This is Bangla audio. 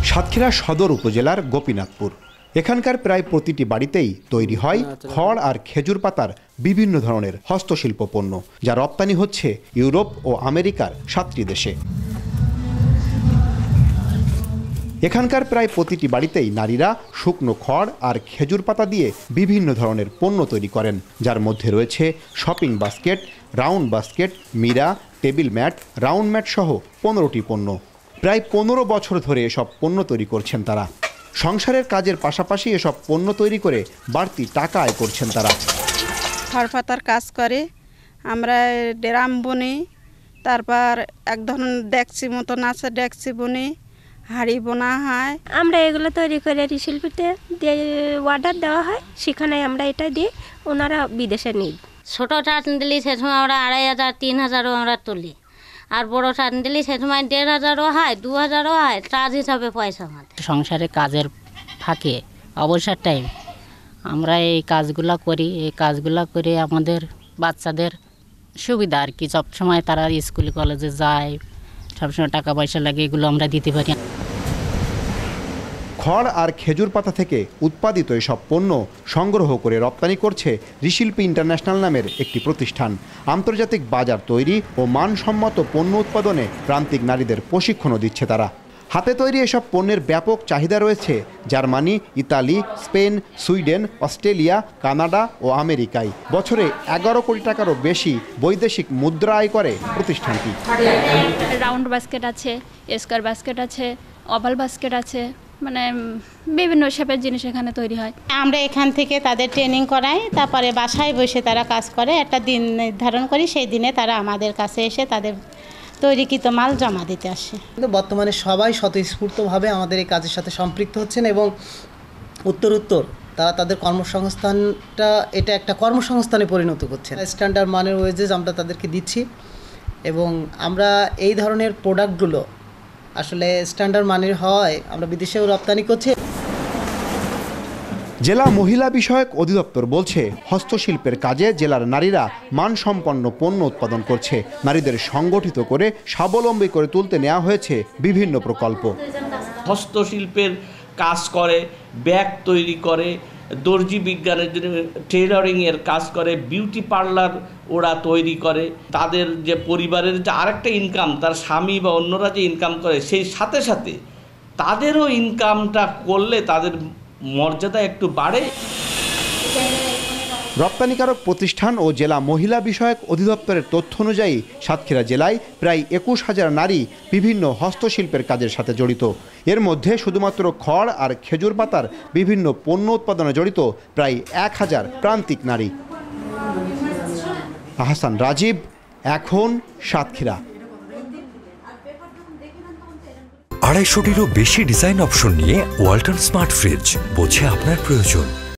সাতক্ষীরা সদর উপজেলার গোপীনাথপুর। এখানকার প্রায় প্রতিটি বাড়িতেই তৈরি হয় খড় আর খেজুর পাতার বিভিন্ন ধরনের হস্তশিল্প পণ্য, যা রপ্তানি হচ্ছে ইউরোপ ও আমেরিকার 7টি দেশে। এখানকার প্রায় প্রতিটি বাড়িতেই নারীরা শুকনো খড় আর খেজুর পাতা দিয়ে বিভিন্ন ধরনের পণ্য তৈরি করেন, যার মধ্যে রয়েছে শপিং বাস্কেট, রাউন্ড বাস্কেট, মিরা, টেবিল ম্যাট, রাউন্ড ম্যাট সহ 15টি পণ্য। প্রায় 15 বছর ধরে এসব পণ্য তৈরি করছেন তারা। সংসারের কাজের পাশাপাশি এসব পণ্য তৈরি করে বাড়তি টাকা আয় করছেন তারা। খড় পাতার কাজ করে, আমরা ড্রাম বুনি, তারপর এক ধরনের ডেকচি মতন আছে, ডেকচি বুনি, হাঁড়ি বোনা হয়। আমরা এগুলো তৈরি করে শিল্পীতে দিয়ে অর্ডার দেওয়া হয়, সেখানে আমরা এটা দিয়ে ওনারা বিদেশে নিই। ছোটো টান দিলে সে সময় আমরা 2500 3000ও আমরা তুলি, আর বড় টান দিলে সে সময় 1500ও হয়, 2000ও হয়, টাজ হিসাবে পয়সা আমাদের। সংসারে কাজের ফাঁকে অবসর টাইম আমরা এই কাজগুলো করি। এই কাজগুলো করে আমাদের বাচ্চাদের সুবিধা আর কি, সবসময় তারা স্কুল কলেজে যায়, সবসময় টাকা পয়সা লাগে, এগুলো আমরা দিতে পারি। খড় আর খেজুর পাতা থেকে উৎপাদিত এসব পণ্য সংগ্রহ করে রপ্তানি করছে ঋশিল্পী ইন্টারন্যাশনাল নামের একটি প্রতিষ্ঠান। আন্তর্জাতিক বাজার তৈরি ও মানসম্মত পণ্য উৎপাদনে প্রান্তিক নারীদের প্রশিক্ষণও দিচ্ছে তারা। হাতে তৈরি এসব পণ্যের ব্যাপক চাহিদা রয়েছে Germany, Italy, Spain, Sweden, Australia, Canada ও আমেরিকায়। বছরে 11 কোটি টাকারও বেশি বৈদেশিক মুদ্রা আয় করে প্রতিষ্ঠানটি। রাউন্ড বাস্কেট আছে, স্কোয়ার বাস্কেট আছে, ওভাল বাস্কেট আছে, মানে বিভিন্ন শেপের জিনিস এখানে তৈরি হয়। আমরা এখান থেকে তাদের ট্রেনিং করাই, তারপরে বাসায় বসে তারা কাজ করে। একটা দিন নির্ধারণ করি, সেই দিনে তারা আমাদের কাছে এসে তাদের তৈরিকৃত মাল জমা দিতে আসে। কিন্তু বর্তমানে সবাই স্বতঃস্ফূর্তভাবে আমাদের এই কাজের সাথে সম্পৃক্ত হচ্ছেন এবং উত্তর তারা তাদের কর্মসংস্থানটা এটা একটা কর্মসংস্থানে পরিণত করছে। স্ট্যান্ডার্ড মানের ওয়েজেস আমরা তাদেরকে দিচ্ছি এবং আমরা এই ধরনের প্রোডাক্টগুলো আসলে স্ট্যান্ডার্ড মানের হয় আমরা বিদেশেও রপ্তানি করছি। জেলা মহিলা বিষয়ক অধিদপ্তর বলছে, হস্তশিল্পের কাজে জেলার নারীরা মানসম্পন্ন পণ্য উৎপাদন করছে। নারীদের সংগঠিত করে স্বাবলম্বী করে তুলতে নেওয়া হয়েছে বিভিন্ন প্রকল্প। হস্তশিল্পের কাজ করে, ব্যাগ তৈরি করে, দর্জি বিজ্ঞানের জন্য টেইলরিংয়ের কাজ করে, বিউটি পার্লার ওরা তৈরি করে। তাদের যে পরিবারের যে আরেকটা ইনকাম, তার স্বামী বা অন্যরা যে ইনকাম করে, সেই সাথে সাথে তাদেরও ইনকামটা করলে তাদের মর্যাদা একটু বাড়ে। রপ্তানিকারক প্রতিষ্ঠান ও জেলা মহিলা বিষয়ক অধিদপ্তরের তথ্য অনুযায়ী সাতক্ষীরা জেলায় প্রায় 21,000 নারী বিভিন্ন হস্তশিল্পের কাজের সাথে জড়িত। এর মধ্যে শুধুমাত্র খড় আর খেজুর পাতার বিভিন্ন পণ্য উৎপাদনে জড়িত প্রায় 1000 প্রান্তিক নারী। আহসান রাজীব, এখন সাতক্ষীরা। 250টিরও বেশি ডিজাইন অপশন নিয়ে ওয়ালটন স্মার্ট ফ্রিজ, বোঝে আপনার প্রয়োজন।